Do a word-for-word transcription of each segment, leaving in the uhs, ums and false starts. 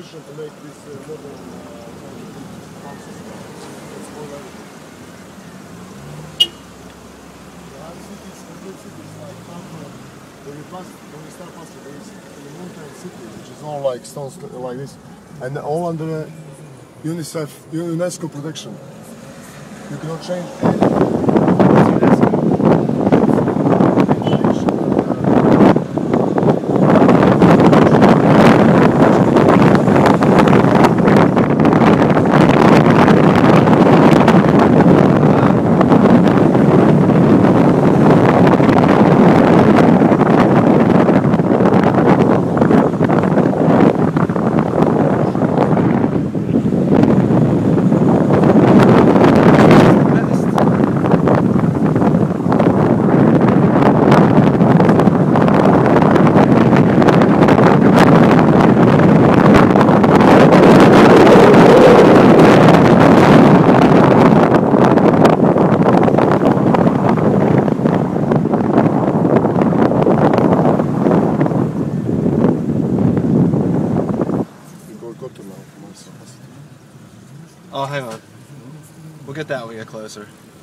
decision to make this uh, modern uh, houses. It's already. The other cities, the good cities like Kotor, when you pass, when you start passing, there is the mountain city, which is all like stones like this, and all under UNICEF, UNESCO protection. You cannot change anything. Oh, hang on. We'll get that when we get closer.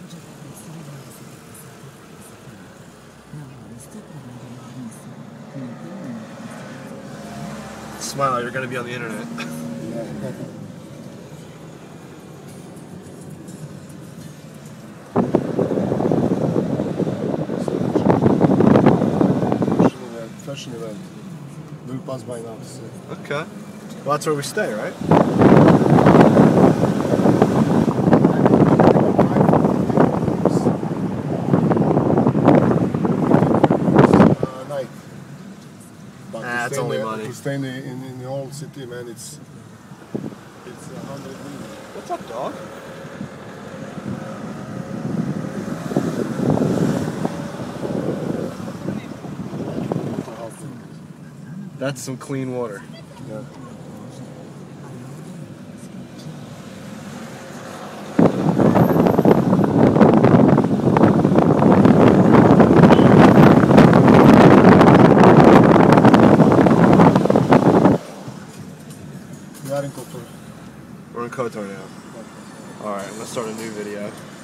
Smile, you're going to be on the internet. Fashion event. We'll pass by now. So. Okay. Well, that's where we stay, right? Nah, it's only the, money. To stay in the, in, in the old city, man, it's it's a hundred million. What's up, dog? That's some clean water. Yeah. We are in Kotor. We're in Kotor now. Alright, I'm gonna start a new video.